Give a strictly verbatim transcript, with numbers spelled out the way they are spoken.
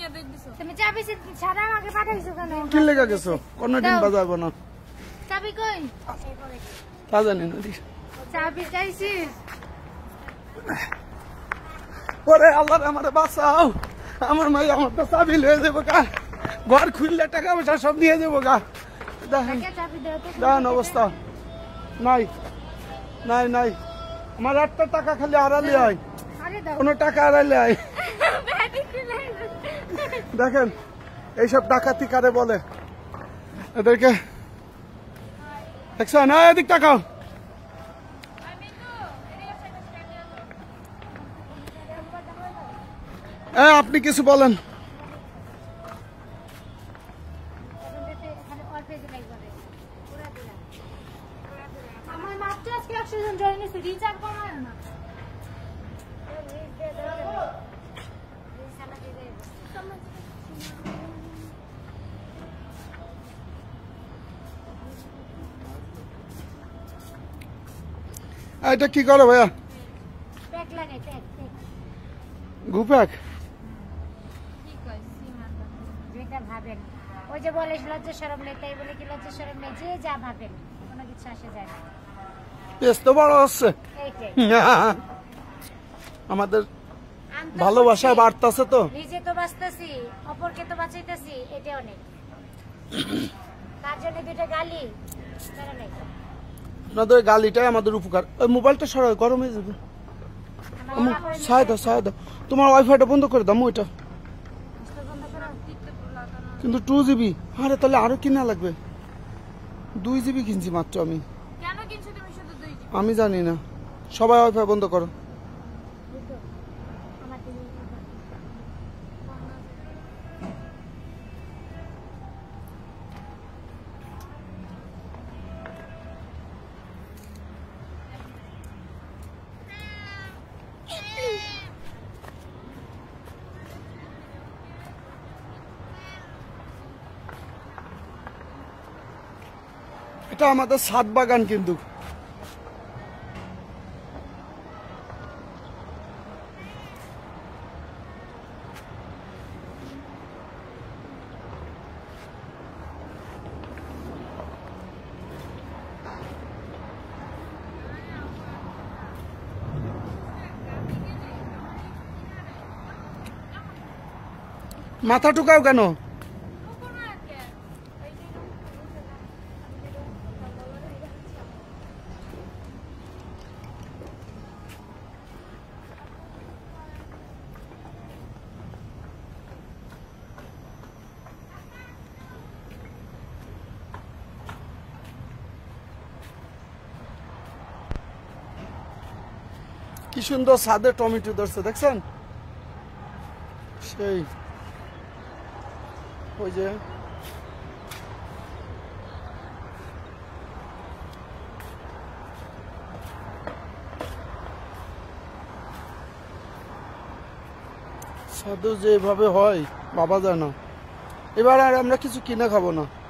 তুমি চাবি ছাড়া আমাকে পাঠাইছো কেন? কি লেগে গেছো? কোনদিন বাজাবো না। চাবি কই? তা জানি না। চাবি চাইছিস? ওরে আল্লাহ আমারে বাঁচাও, আমার মাই আমার তো চাবি লয়ে যাবো গা, ঘর খুললে টাকা পয়সা সব নিয়ে যাবো গা। দেখেন দেখেন অবস্থা, নাই নাই নাই আমার একটা টাকা খালি হারালে হয়, কোনো টাকা হারালে হয়। দেখেন এইসব ডাকাতি কারে বলে, এদেরকে দেখছেন? হ্যাঁ এদিক টাকাও। হ্যাঁ আপনি কিছু বলেন। আমার মাত্র আজকে একশো জন জয়েন হয়েছে, রিচার্জ কমায় না। এটা কি করো ভাইয়া? প্যাক লাগাই, প্যাক প্যাক গুপ্যাক। কি কই সীমান্ত যেটা ভাবেন, ওই যে বলে লজ্জা শরম নেই, তাই বলে কি লজ্জা শরম নেই? যে যা ভাবেন কোনো কিছু আসে যায় না। বেশ তো বড় হচ্ছে, আমাদের ভালোবাসা বাড়তেছে তো। নিজে তো বাঁচতেছি, অপরকে তো বাঁচাইতেছি, এটা অনেক। তার জন্য দুটো গালি তারা নাই। আপনাদের গালিটাই আমাদের উপকার। ওই মোবাইলটা সরাই, গরম হয়ে যাবে। ছায় দাও ছায় দাও, তোমার ওয়াইফাইটা বন্ধ করে দাও ওইটা। কিন্তু টু জিবি, আরে তাহলে আরো কিনা লাগবে। দুই জিবি কিনছি মাত্র আমি। আমি জানি না, সবাই ওয়াইফাই বন্ধ করো। এটা আমাদের ছাদ বাগান কিন্তু। মাথা টুকাও কেন? কি সুন্দর ছাদে টমেটো ধরছে দেখছেন? সেই ওই যে ছাদে যেভাবে হয় বাবা জানা। এবার আর আমরা কিছু কিনে খাবো না।